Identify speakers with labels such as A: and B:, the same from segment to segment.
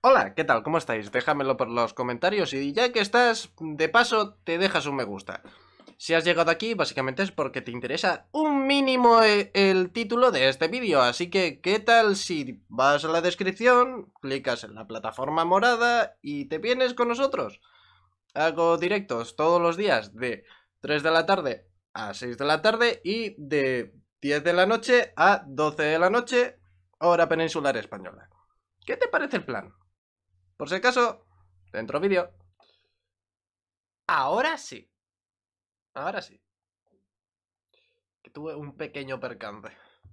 A: Hola, ¿qué tal? ¿Cómo estáis? Déjamelo por los comentarios y ya que estás, de paso, te dejas un me gusta. Si has llegado aquí, básicamente es porque te interesa un mínimo el título de este vídeo, así que ¿qué tal si vas a la descripción, clicas en la plataforma morada y te vienes con nosotros? Hago directos todos los días de 3 de la tarde a 6 de la tarde y de 10 de la noche a 12 de la noche, hora peninsular española. ¿Qué te parece el plan? Por si acaso, dentro vídeo. Ahora sí. Ahora sí. Que tuve un pequeño percance.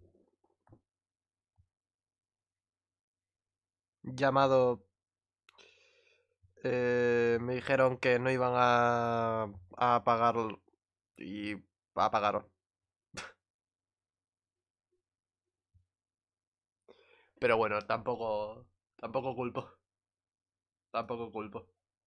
A: Llamado... me dijeron que no iban a pagar y apagaron. Pero bueno, tampoco culpo. Tampoco culpo.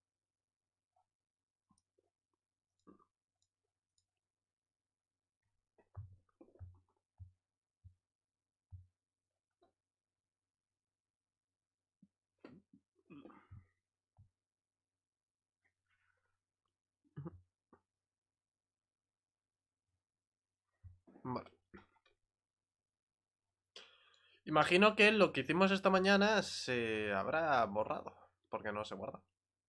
A: Vale. Imagino que lo que hicimos esta mañana se habrá borrado. Porque no se guarda.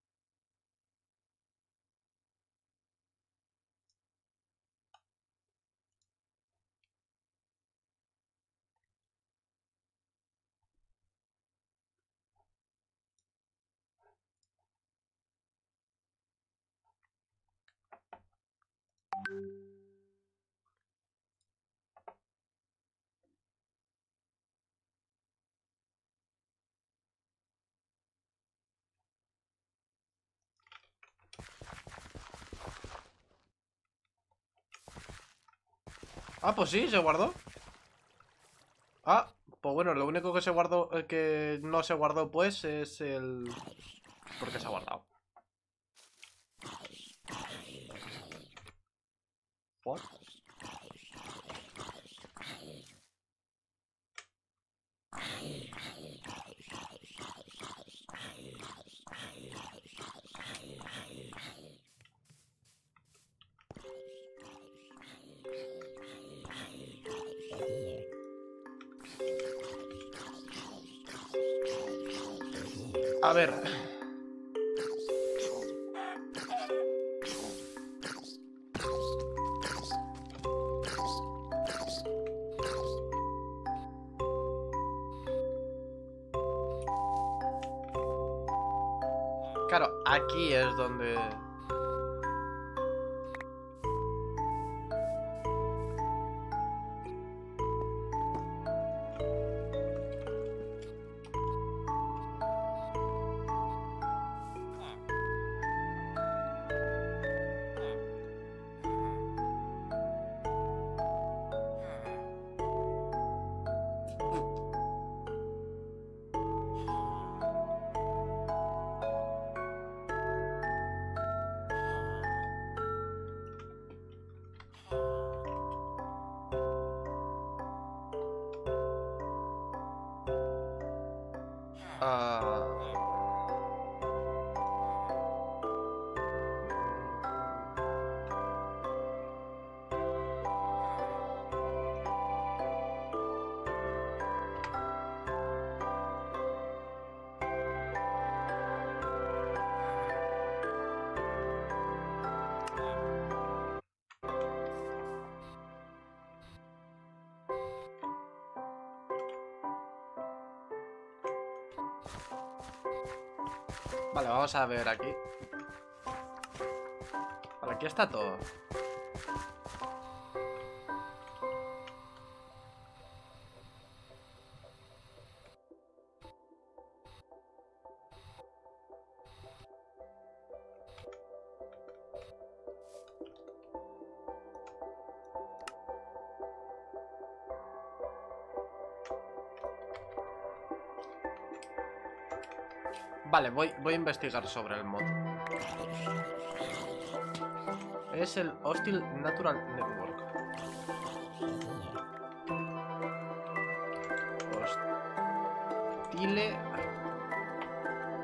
A: Ah, pues sí, se guardó. Ah, pues bueno, lo único que se guardó, que no se guardó pues es el... ¿Por qué se ha guardado? ¿Por? A ver. Claro, aquí es donde... Ah, vale, vamos a ver aquí. Vale, aquí está todo. Vale, voy a investigar sobre el mod. Es el Hostile Natural Network. Hostile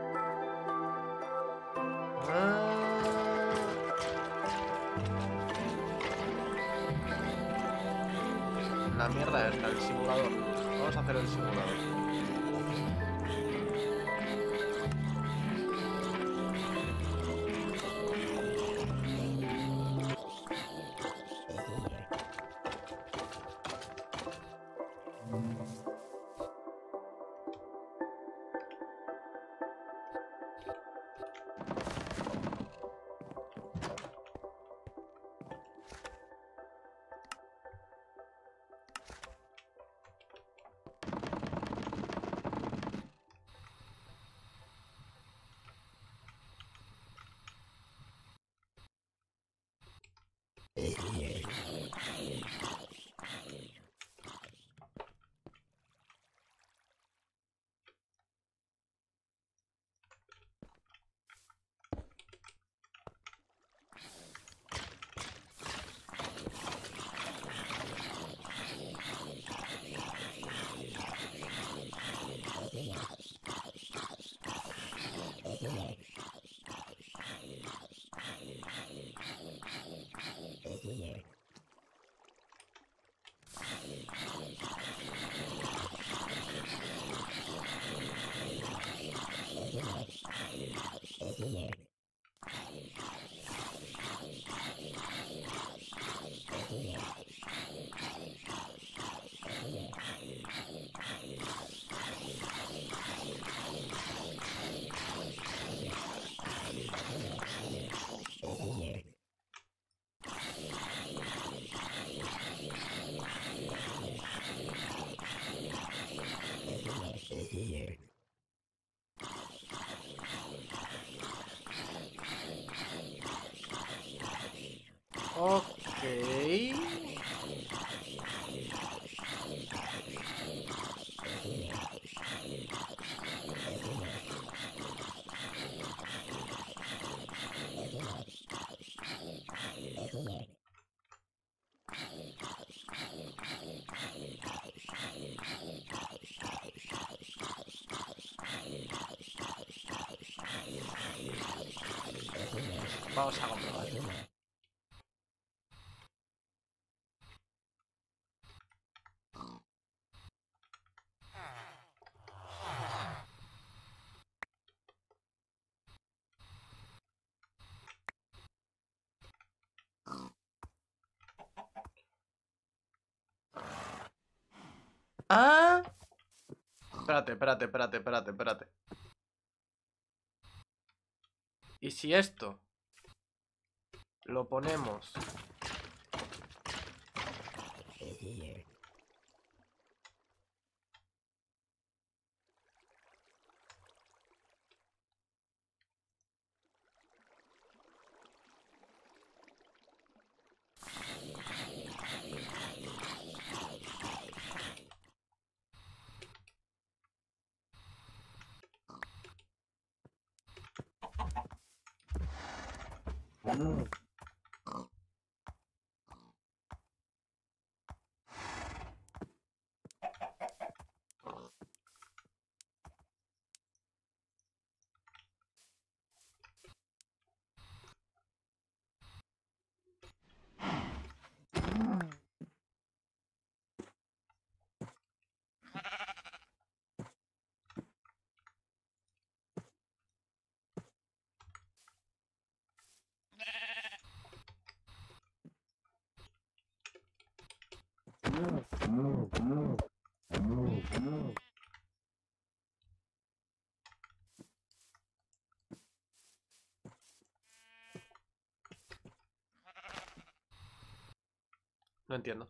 A: la mierda esta, el simulador. Vamos a hacer el simulador. Ok. Vamos a comprobar. Ah, espérate. ¿Y si esto lo ponemos? No entiendo.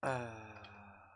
A: Ah.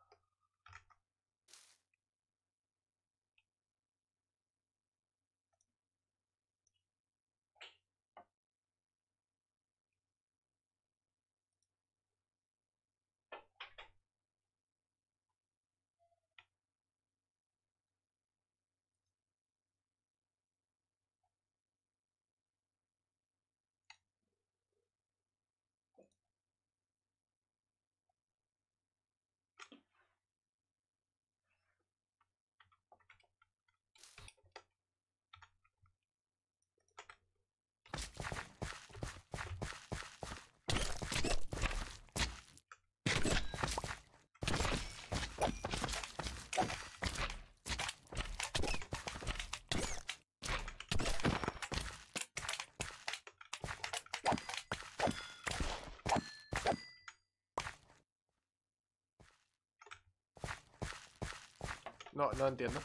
A: No, no entiendo.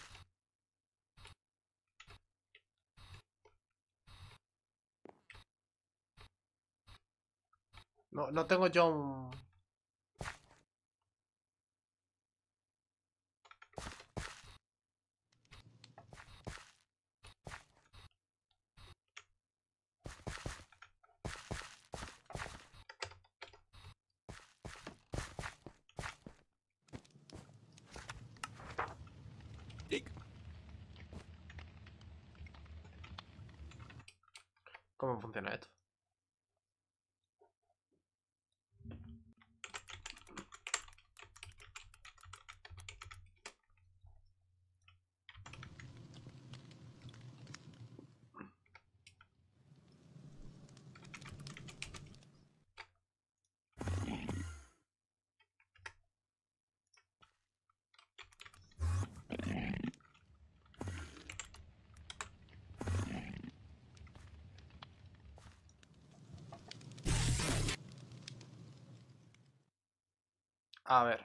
A: No, no tengo yo un... ¿Cómo funciona esto? A ver.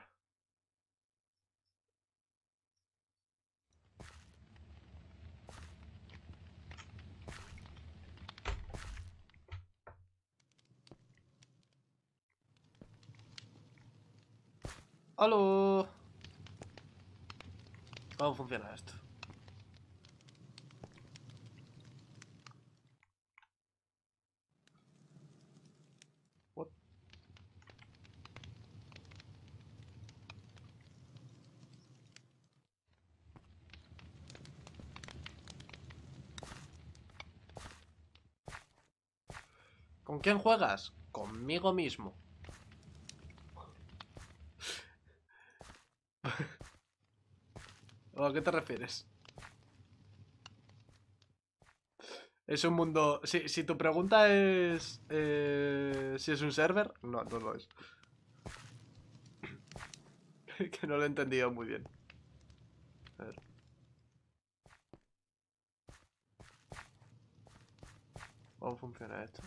A: ¡Aló! ¿Cómo funciona esto? What? ¿Con quién juegas? Conmigo mismo. ¿O a qué te refieres? Es un mundo... Si tu pregunta es... si es un server, no, no lo es. Que no lo he entendido muy bien. A ver. ¿Cómo funciona esto?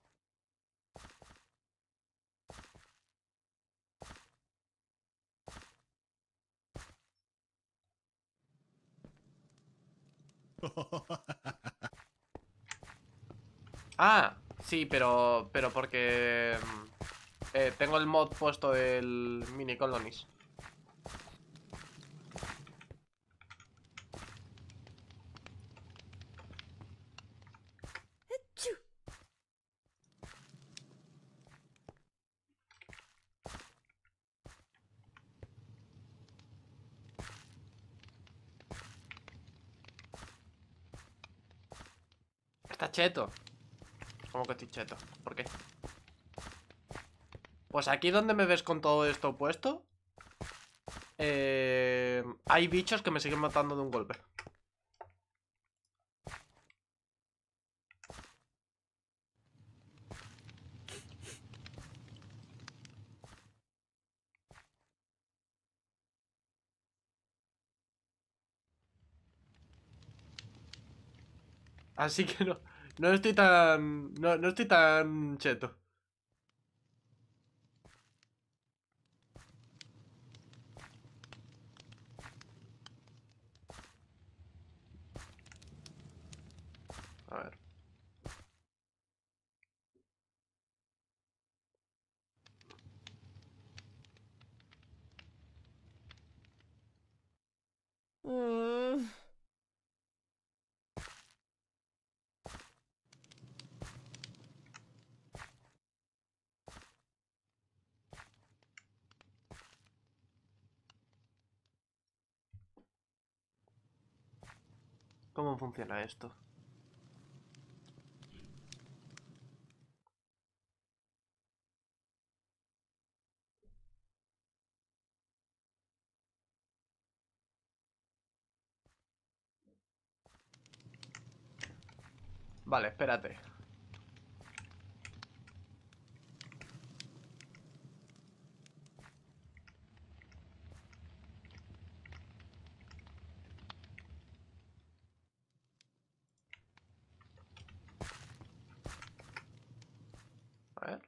A: Ah, sí, pero porque tengo el mod puesto del mini colonies. Está cheto. ¿Cómo que estoy cheto? ¿Por qué? Pues aquí donde me ves con todo esto puesto, hay bichos que me siguen matando de un golpe. Así que no, no estoy tan... No, no estoy tan cheto. A ver. ¿Cómo funciona esto? Vale, espérate. A ver.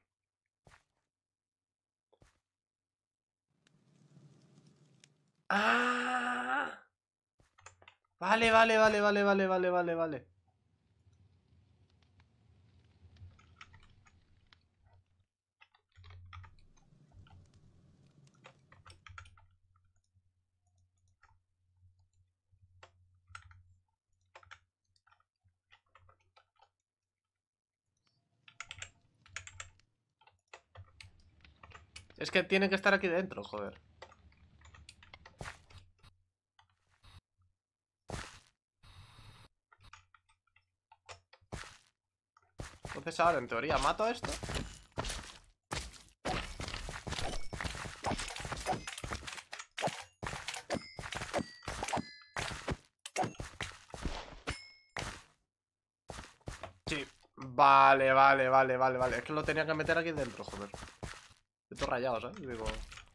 A: ¡Ah! Vale, vale, vale, vale, vale, vale, vale, vale. Es que tiene que estar aquí dentro, joder. Entonces ahora, en teoría, mato a esto. Sí. Vale, vale, vale, vale, vale. Es que lo tenía que meter aquí dentro, joder. Estoy rayado, ¿sabes? Digo...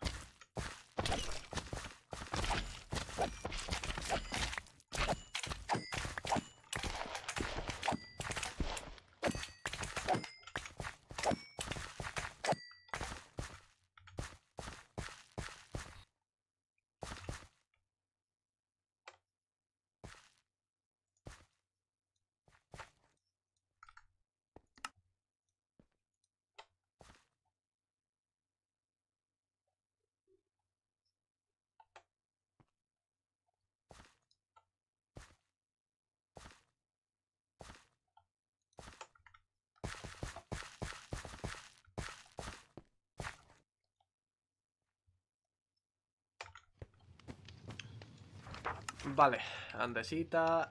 A: Vale, andesita.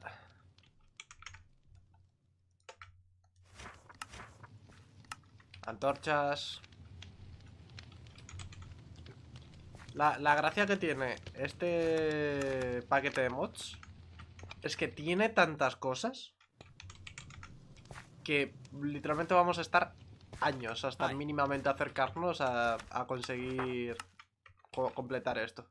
A: Antorchas. La gracia que tiene este paquete de mods es que tiene tantas cosas que literalmente vamos a estar años hasta mínimamente acercarnos a conseguir completar esto.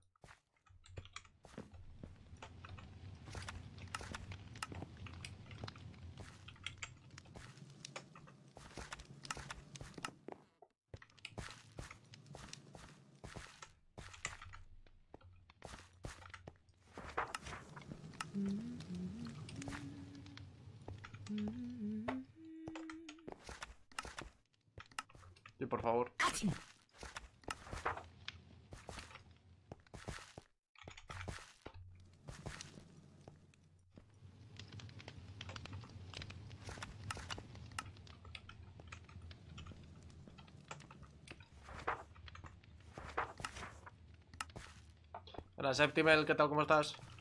A: Sí, por favor. Hola, Septimel, ¿qué tal? ¿Cómo estás?